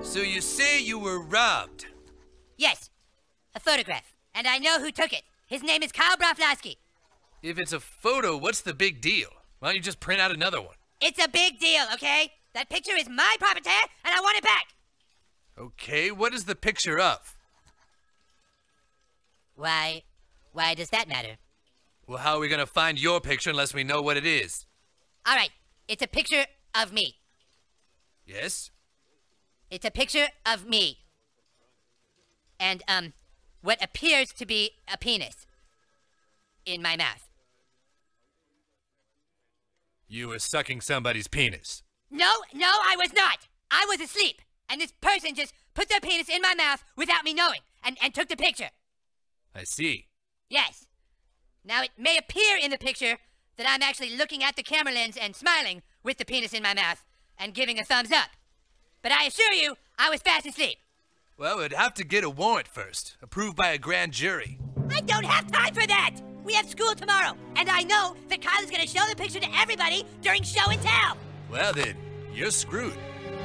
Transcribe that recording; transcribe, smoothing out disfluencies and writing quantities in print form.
So you say you were robbed? Yes, a photograph. And I know who took it. His name is Kyle Broflovsky. If it's a photo, what's the big deal? Why don't you just print out another one? It's a big deal, okay? That picture is my property, and I want it back. Okay, what is the picture of? Why does that matter? Well, how are we gonna find your picture unless we know what it is? All right, it's a picture of me. Yes? It's a picture of me. And, what appears to be a penis in my mouth. You were sucking somebody's penis. No, I was not. I was asleep, and this person just put their penis in my mouth without me knowing, and took the picture. I see. Yes. Now, it may appear in the picture that I'm actually looking at the camera lens and smiling with the penis in my mouth and giving a thumbs up. But I assure you, I was fast asleep. Well, we'd have to get a warrant first, approved by a grand jury. I don't have time for that! We have school tomorrow, and I know that Kyle is going to show the picture to everybody during show and tell. Well then, you're screwed.